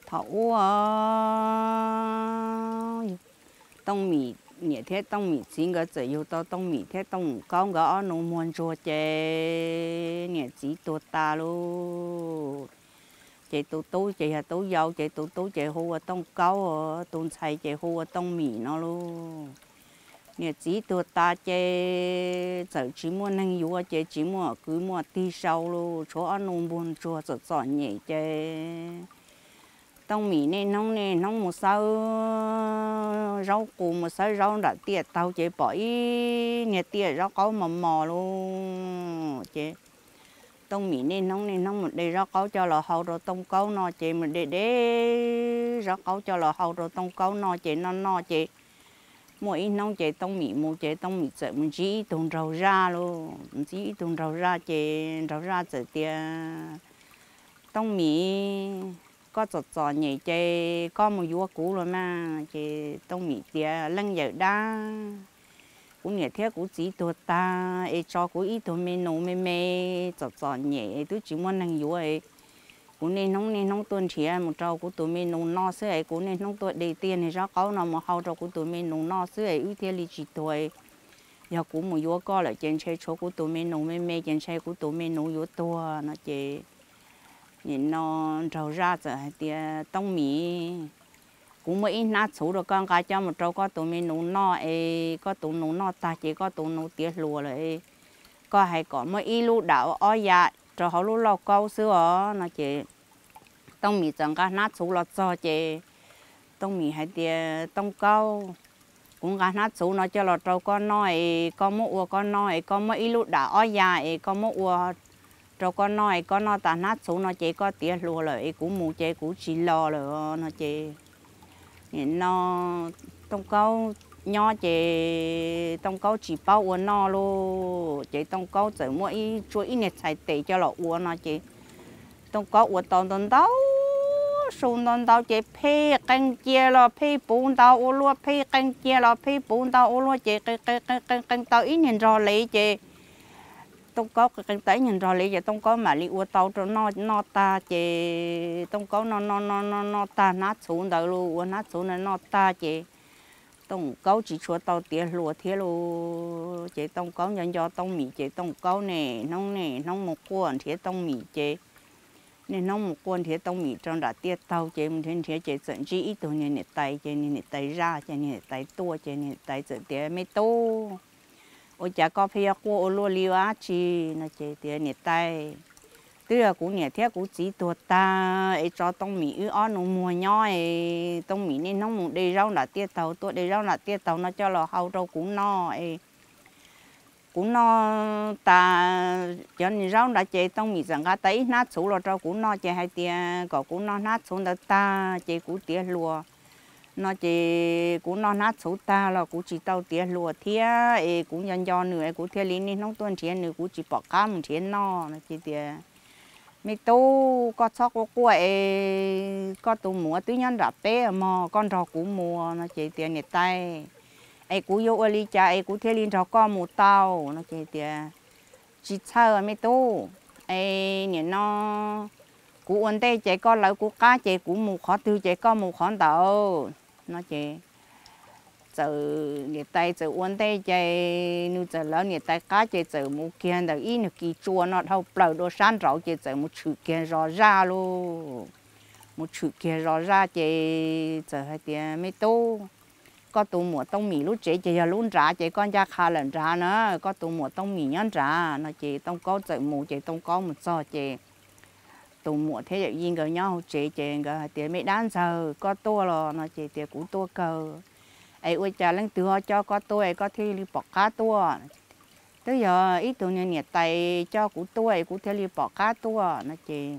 thấu tông mì nhẹ thế tông mì chín cái chỉ yêu tao tông mì thế tông con cái nó muốn cho chế nhẹ chỉ tuột ta luôn chế tú chế hà tú dâu chế tú chế hùa tông câu tông xay chế hùa tông mì nó luôn nhẹ chỉ tuột ta chế chỉ muốn năng yêu chế chỉ muốn cứ muốn đi sau luôn chỗ nó muốn cho chọn nhẹ chế tông mì nên nông một sao rau củ một sao rau đã tiệt tao chế bỏ nhẹ tiệt rau có mò luôn chế tông mì nên nông một đây rau có cho là hậu rồi tông câu nó chế một để rau có cho là hậu rồi tông câu nó chế nó chế mỗi nông chế tông mì một chế tông mì chế một chỉ tông rau ra luôn chỉ tông rau ra chế rau ra chế tiệt tông mì có chọt nhảy chơi có một vua cũ rồi mà chơi tông mì tia lăng giờ đá cũng nhảy theo cũng chỉ tuột ta ấy cho cũng ít thôi mê chọt nhảy tôi chỉ muốn năng vua ấy cũng nên nông tuần thì một trâu cũng tụi mình nông no xưa ấy cũng nên nông tuần đầy tiền thì ra có nào mà hậu trâu cũng tụi mình nông no xưa ấy ưu tiên lý chỉ tuổi giờ cũng một vua có lại trên chơi chỗ của tụi mình nông mê trên chơi của tụi mình nông vua tua nó chơi nhìn nó trâu ra rồi thì tông mì cũng mới nát số rồi con cái cho một trâu có tụi mình nấu no ấy có tụi nấu no ta chỉ có tụi nấu tiệt lùa rồi có hay có mấy ít lú đảo oi dạ cho họ lú lau câu xưa nó chỉ tông mì chẳng cái nát số là cho chỉ tông mì hay thì tông câu cũng cái nát số nó cho là trâu con nói có một ua con nói có mấy ít lú đảo oi dạ có một ua rồi con nói ta nát xuống nó chỉ có tiệt lùa rồi cũng mua chế cũng chỉ lo rồi nó chỉ nó tông câu nho chế tông câu chỉ bao uốn no luôn chế tông câu chỉ mỗi chuỗi nét xài tệ cho lọ uốn nó chỉ tông câu uốn tòn tao sùn tao chế phê canh chia lo phê bún tao uốn luôn phê canh chia lo phê bún tao uốn luôn chế canh tao ít nhìn rồi lấy chế tông có cái tay nhìn rồi lấy giờ tông có mà li uo tàu cho nó ta chè tông có nó ta nát xuống đầu luôn uo nát xuống nó ta chè tông có chỉ cho tàu tiệt lúa thiệt luôn chè tông có nhân do tông mì chè tông có nè nông một cuộn thiệt tông mì chè nên nông một cuộn thiệt tông mì trong đã tiệt tàu chè một thiên thiệt chè trận chỉ ít tuổi nên tay ra chè nên tay tua chè nên tay trận tiệt mấy tô ôi chả có phải qua ô lô liu á chi nó chỉ tiền nhiệt tay tức là cũng nhiệt thế cũng chỉ tuột ta ấy cho tông mì ư nó mùa nhỏ ấy tông mì nên nó một đây rau là tiết tàu tuột đây rau là tiết tàu nó cho là hậu rau cũng no ấy cũng no ta cho nên rau đã chế tông mì rằng cái tay nát xuống là rau cũng no chế hai tiền có cũng no nát xuống đó ta chế cũng tiết lúa nó chỉ cũng nó nát số ta là cũng chỉ tàu tiền lúa thía ấy cũng nhân do nữa cũng thía lính nên nông tuần tiền nữa cũng chỉ bỏ cam tiền nó chỉ tiền mấy tô có sóc có quậy có tụ mùa tuy nhân đạp té mà con rau cũng mùa nó chỉ tiền nhiệt tay ấy cũng vô ali cha ấy cũng thía lính rau con mùa tàu nó chỉ tiền chỉ chờ mấy tô ấy nhiệt nó cũng ổn đây chỉ có lợi của cá chỉ cũng mùa khó tiêu chỉ có mùa khó tàu nó chỉ giờ nhiệt tay giờ ổn đây chỉ nu giờ lớn nhiệt tay cá chỉ giờ mùa kia đầu ít nước kỳ chua nó thâu bờ đồ san rau chỉ giờ một chữ kia rõ ra luôn một chữ kia rõ ra chỉ giờ hai tiền mấy tô có tụ mùa tông mì lúc chỉ giờ luôn trả chỉ con ra khá lần trả nữa có tụ mùa tông mì nhón trả nó chỉ tông có giờ mùa chỉ tông có một so chỉ tụ mùa thế vậy yên người nhau chị cái tiền mấy đàn giờ có tua rồi nó chị tiền cũng tua cờ ấy ôi cha lên từ họ cho có tua có thi đi bỏ cá tua tới giờ ít tụ nhiệt tay cho cũng tua cũng thi đi bỏ cá tua nó chị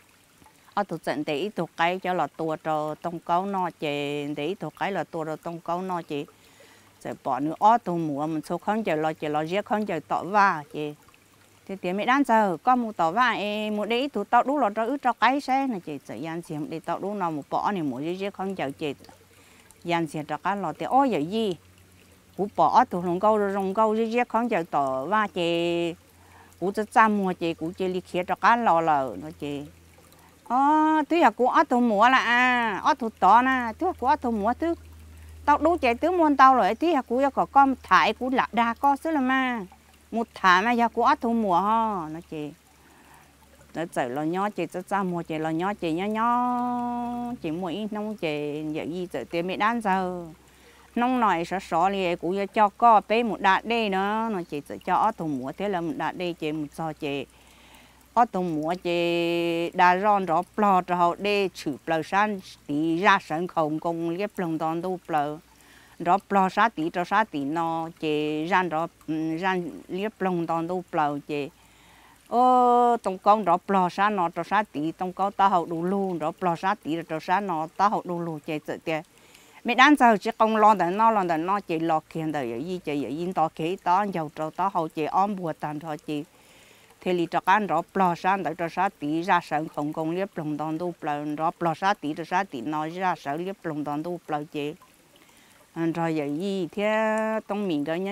ở tụ trận để ít tụ cái cho là tua rồi tông câu nó chị để ít tụ cái là tua rồi tông câu nó chị sẽ bỏ nữa ở tụ mùa mình số không chờ lo giết không chờ tỏ va chị thì tiền mấy đàn giờ có một tàu vải một đấy tụi tao đúng là cho cái xe này chị sẽ dàn xem để tao đúng là một bỏ này một cái không chờ chị dàn xem cho cái lò thì ôi giờ gì cũng bỏ tụi rồng câu cái không chờ tàu va chị cũng cho cha mua chị cũng chỉ đi kia cho cái lò nó chị tôi là của tôi mua là tôi to nè tôi của tôi mua tôi tao đủ chạy tôi muốn tao rồi tôi là của có con thải của lạc đà có xứ là mà một thải mà giờ của tôi mua ha nó chị nó chạy lo nhỏ chị cho mua chị lo nhỏ chị nhỏ nhỏ chị mua ít nông chị giờ gì chạy tiền mẹ đan giờ nông này sợ liền cũng cho có bé một đạt đây nữa nó chị cho tôi mua thế là một đạt đây chị một cho chị ở tông múa chị đã ròn rõ bò cho để chụp bờ san tí ra sân khấu công liếp lồng đòn đâu bờ rõ bò sát tí cho sát tí nó chị ran rõ ran liếp lồng đòn đâu bờ chị tông công rõ bò sát nó cho sát tí tông công ta học đủ luôn rõ bò sát tí cho sát nó ta học đủ luôn chị tự tiệt mẹ đang giờ chỉ công lo để nó chị lo kiện đời gì chị yên to kế to giàu trâu to hậu chị ôm bùa tàn thôi chị thì lì cho ăn rõ bò san để cho sát tí ra sân không công liếp lồng đòn tu bò rõ bò sát tí cho sát tí nói ra sân liếp lồng đòn tu bò chị rồi vậy gì thế tông mình cái nhỏ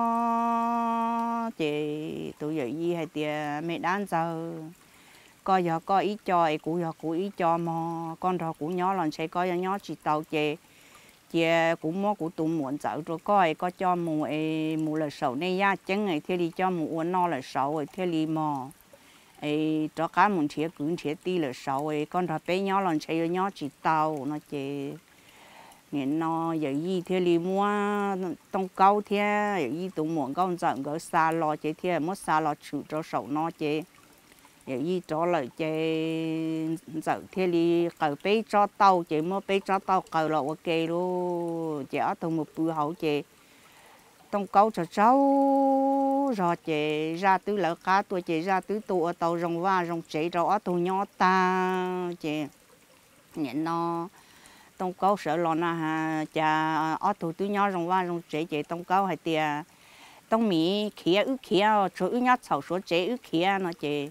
nhỏ chị tụi vậy gì hay tiề mẹ đang giờ coi giờ coi ý cho ấy cũng giờ cũng ý cho mà con rồi cũng nhỏ lần sẽ coi nhỏ chỉ tàu chị cũng mua cũng tụi muốn dạo rồi coi có cho mù là sầu này ya chân này thế đi cho mù no là sầu ấy thế đi mò ấy cho cá muốn chia cũng chia tí là sầu ấy con rồi bé nhỏ lần sẽ nhỏ chỉ tàu nó chị nên nó vậy gì thế đi mua tông câu thế vậy gì tụi muốn con dạo cái xa lo chị thế mất xa lo chịu cho sầu nó chị vậy gì cho lại chị dạo thế đi cởi bé cho tàu chị mua bé cho tàu cởi là ok luôn chị ở tụi một bữa hậu chị tông câu cho cháu rồi chị ra từ lỡ cá tôi chị ra từ tụ tàu rồng va rồng chị rồi ở tụi nhỏ ta chị nhận nó tông câu sợ lo na ha cha ở tụi nhỏ rồng va rồng chị tông câu hay tiề tông mì khía ứ khía chỗ ứ nhát sầu số chị ứ khía nó chị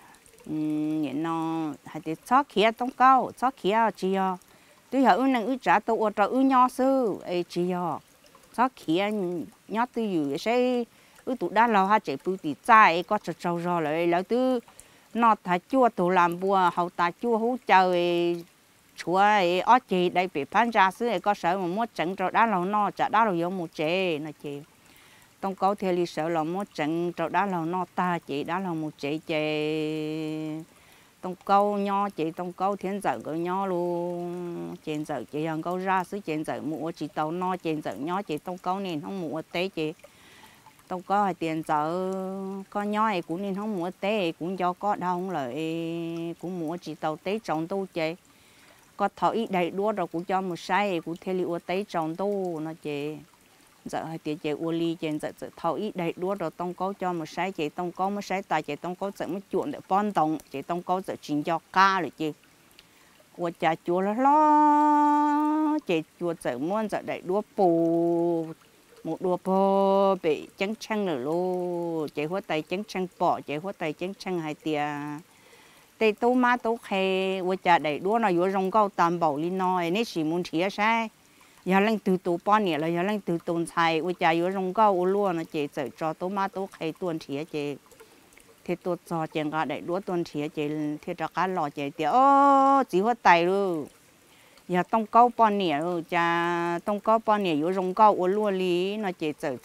nhận nó hay tiề chó khía tông câu chó khía chị à tôi hiểu ứ năng ứ trả tụ cho ứ nhỏ sư ấy chị à chó khía nhát tôiอยู่sẽ ứ tụ đá lâu ha chị bự tỉ trái có cho trâu rồi lại lại tôi nó thà chua tụ làm bùa hậu ta chua hú trời chúa ấy ở chị đây bị phán ra xứ có sợ mà mất trận rồi đá lâu nó chả đá lâu giống một chế là chị tông câu theo lý sợ là mất trận rồi đá lâu nó ta chị đá lâu một chế tông câu nho chị tông câu thiên giờ có nho luôn trên giờ chị hàng câu ra xứ trên giờ mua chị tàu no trên giờ nho chị tông câu nên không mua tế chị tông câu hay tiền giờ con nho này cũng nên không mua tế cũng cho có đâu không lợi cũng mua chị tàu tế trồng tu chị có thọ ít đầy đua rồi cũng cho một sai cũng theo liệu tế trồng tu nó chị giờ hay tiền chị u ly trên giờ thọ ít đầy đua rồi tông câu cho một sai chị tông câu một sai tài chị tông câu sẽ mới chuộng để bon đồng chị tông câu sẽ chuyển cho ca rồi chị của cha chùa lo chị chùa sẽ muốn giờ đầy đua bù một đua bò bị chấn chăng rồi luôn chị hóa tay chấn chăng bỏ chị hóa tay chấn chăng hai tia tây tô má tô khe của cha đầy đua nó vô rong câu tam bảo li nói nếu chỉ muốn chia sai giờ lên từ tổ bao nhiêu là giờ lên từ tồn tại của cha vô rong câu luôn nó chị sẽ cho tô má tô khe tuần chia chị thì tôi cho chị cả đầy đua tuần chia chị thì cho cả lò chị thì chỉ hóa tay luôn giờ tông câu bao nhiêu rồi cha tông câu bao nhiêu vô rong câu luôn lý nó chị sẽ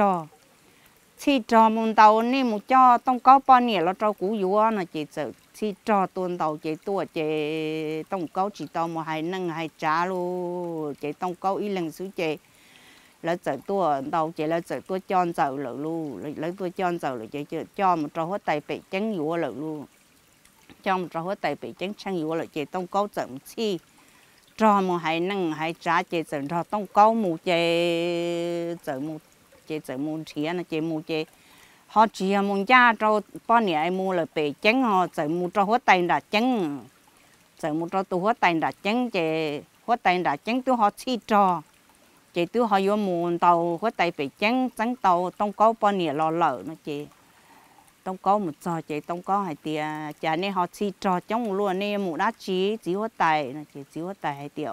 chi cho muốn tàu nên một cho tông câu bao nhiêu là cho cú vô nó chị sẽ chi cho tuần tàu chị tua chị tông câu chỉ tàu một hai nâng hai trả luôn chị tông câu ý lần số chị lấy giờ tua tàu chị lấy giờ tua cho giờ lợ luôn lấy tua cho giờ là chị cho một trò hết tay bị chấn vô lợ luôn cho một trò hết tay bị chấn chăng vô là chị tông câu giờ chi cho một hai nâng hai trả chị giờ cho tông câu một chị giờ một chị giờ một chia là chị một chị họ chỉ muốn cha cho bao nhiêu ai mua là bị chấn họ giờ mua cho hết tay đã chấn giờ mua cho tôi hết tay đã chấn chị hết tay đã chấn tôi họ chi cho chị tôi họ vô mua tàu hết tay bị chấn tàu tông câu bao nhiêu lo lợ nó chị tông câu một giờ chị tông câu hay tiền chả nên họ chi cho chống luôn nên mua đá chỉ hết tay nó chị chỉ hết tay hay tiền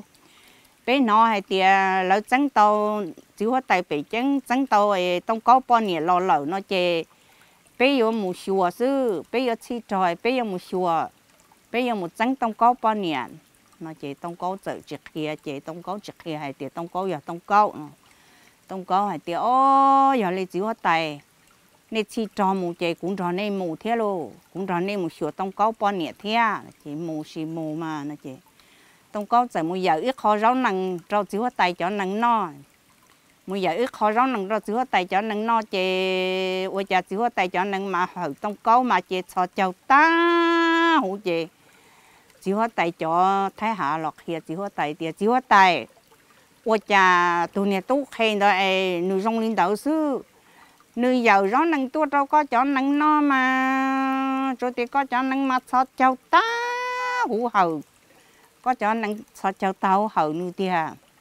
bé nó hay tiền lỡ trắng tàu chỉ hết tay bị trắng tàu ấy tông câu bao nhiêu lo lợ nó chị bé vô mua xùa sư bé vô chi tròi bé vô mua xùa bây giờ một trắng tông câu bao nhiêu nó chỉ tông câu tự trực kia chỉ tông câu trực kia hay tiệt tông câu giờ tông câu hay tiệt ô giờ lấy chịu tay nên chỉ cho một chỉ cũng cho nên một thế luôn cũng cho nên một số tông câu bao nhiêu thế chỉ một xí một mà nó chỉ tông câu chỉ một giờ ít khó rau nằng rau chịu tay cho nằng no một giờ ít khó rau nằng rau chịu tay cho nằng no chỉ ôi cha chịu tay cho nằng mà hở tông câu mà chỉ cho cháu ta hủ chỉ chỉ hóa tay cho thái hạ lọt kia chỉ hóa tay thì chỉ hóa tay, ôi cha tụi này tú khen đó người trong linh đạo sư, người giàu rõ năng tua đâu có cho năng no mà, rồi thì có cho năng mặt sọt châu ta hủ hậu, có cho năng sọt châu tàu hậu nu tia,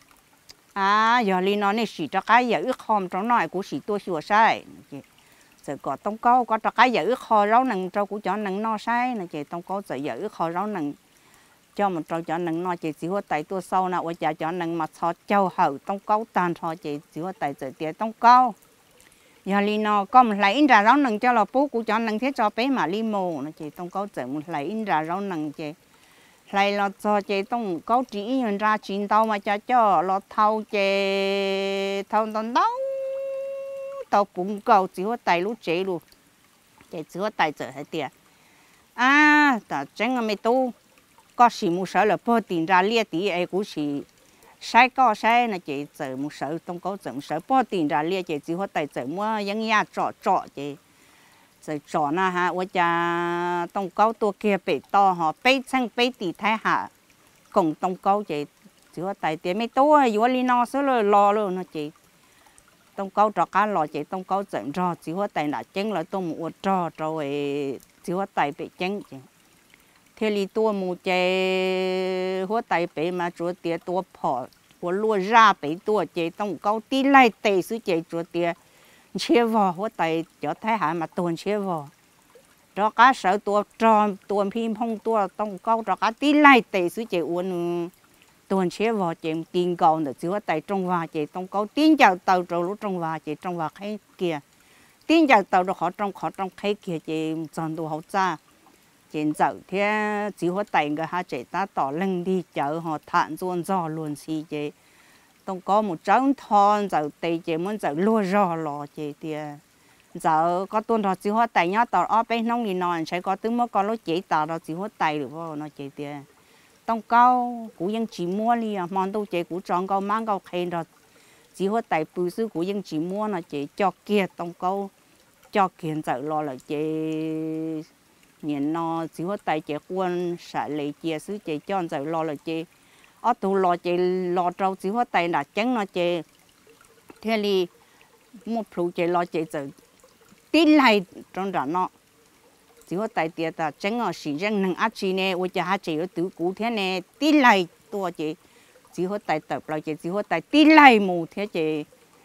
giờ linh nó này chỉ cho cái giờ ước hòm trong nội của chỉ tua sửa sai, giờ có tông câu có cho cái giờ ước hò rau năng trâu của cho năng no sai, này chỉ tông câu giờ ước hò rau năng cho một trâu cho năng no chỉ hoa tay tua sâu nào, ôi cha cho năng mặt sọt châu hậu tông câu tàn thọ chỉ hoa tay giờ tiệt tông câu. Giờ li nó có một lấy in ra rau nằng cho là bố của cho nằng thế cho bé mà li mồ nó chỉ tông câu chở một lấy in ra rau nằng chỉ lấy là cho chỉ tông câu chỉ in ra chín tàu mà cho lọt thâu chỉ thâu tông đâu tàu bún cầu chỉ hoa tay lúc chế luôn chỉ hoa tay chở hết tiệt ta chẳng là mấy tu có xí một sợ là bơ tiền ra lia tí ấy cũng xí sai có sai là chỉ chở một sợ tông câu chở một sợ bơ tiền ra lia chỉ hoa tay chở mua những nhà trọ chỉ chở na ha, ôi cha tông câu tua kia bị to họ bị chăng bị tì thái hạ, cùng tông câu chỉ hoa tay tiền mấy tu vừa li no số rồi lo luôn nó chỉ tông câu trọ cá lo chỉ tông câu chở trọ chỉ hoa tay là chén lại tông một trọ rồi chỉ hoa tay bị chén chỉ thế li tua một chế hoa tay bị mà chúa tiệt tua phỏ của lúa ra bị tua chế tông câu tí lại tệ sự chế chúa tiệt chia vò hoa tay cho thái hạ mà tuần chia vò cho cá sợ tua tròn tuần phim không tua tông câu cho cá tí lại tệ sự chế uốn tuần chia vò chế tiền cầu được chúa tay trong và chế tông câu tiếng chào tàu rồi lúc trong và chế trong và khay kia tiếng chào tàu được họ trong khay kia chế chọn đồ hậu cha trên dạo thế chỉ có tay người ha chạy ta tỏ lưng đi chợ họ thản ruộng giò luôn xí chế tông có một trống thon dạo tây chế muốn dạo lúa giò lò chế tia dạo có tuần đó chỉ có tay nhá tỏ ở bên nông đi nòn sẽ có thứ mới có lối chế tỏ đó chỉ có tay được vô nó chế tia tông cao cũngยังchỉ mua đi à mòn đâu chế cũng chọn cao mang cao khen đó chỉ có tay bự sư cũngยังchỉ mua nó chế cho kia tông cao cho kiện dạo lo là chế nhìn nó chỉ có tay chế quân xả lấy chia sứ chế cho giờ lo là chế ở tụ lo chế lo trâu chỉ có tay là trắng nó chế thế li một phụ chế lo chế giờ tin lại trong đó nó chỉ có tay tiệt là trắng ở xí răng nâng áp chi nè ôi cha chế ở tứ cũ thế nè tin lại tua chế chỉ có tay tập lo chế chỉ có tay tin lại mù thế chế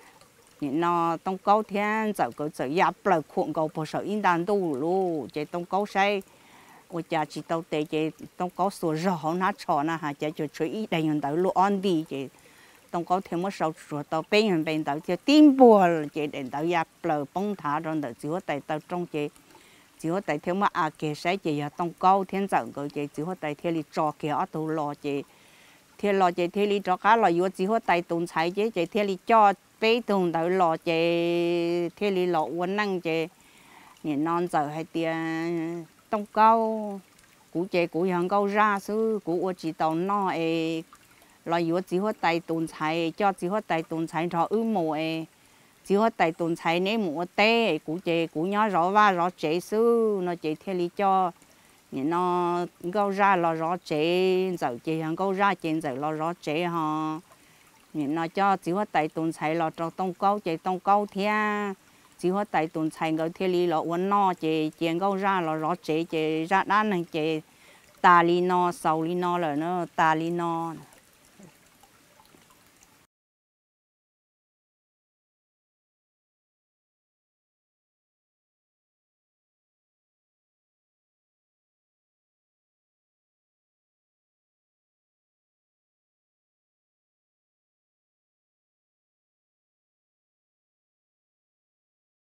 nó tông câu thiên giờ có giờ giáp lời khuôn cầu bờ sở in đàn tu luôn chỉ tông câu say ôi cha chỉ tao tệ chỉ tông câu sửa rõ nó chọn na ha chỉ cho chơi đại nhân tới luôn on đi chỉ tông câu thêm một số sửa tao bên tao chỉ tin bùa chỉ đến tao giáp lời bông thả rồi tao chỉ có tại tao trong chỉ có tại thêm một kẻ say chỉ là tông câu thiên giờ có chỉ có tại thiên li trò kẻ ở tụ lò chỉ thiên lò chỉ thiên li trò cá lò vừa chỉ có tại tụng sai chỉ thiên li cho bé tuần tới lò chế thế li lò uốn năng chế nhìn non giờ hay tiền tông câu cú chế cú hàng câu ra sư cú chỉ tàu no lò vừa chỉ có tay tuần chạy cho chỉ có tay tuần chạy cho mùa chỉ có tay tuần chạy nếu mùa tê cú chế cú nhớ rõ và rõ chế sư nó chế thế li cho nhìn nó câu ra lò rõ chế giờ chế hàng câu ra chế giờ lò rõ chế ha nhìn nó cho chỉ có tại tuần chạy lò cho tông câu chạy tông câu thia chỉ có tại tuần chạy người thia li lò uốn no chạy chạy câu ra lò rõ chạy chạy ra đan này chạy ta li no sầu li no là nó ta li no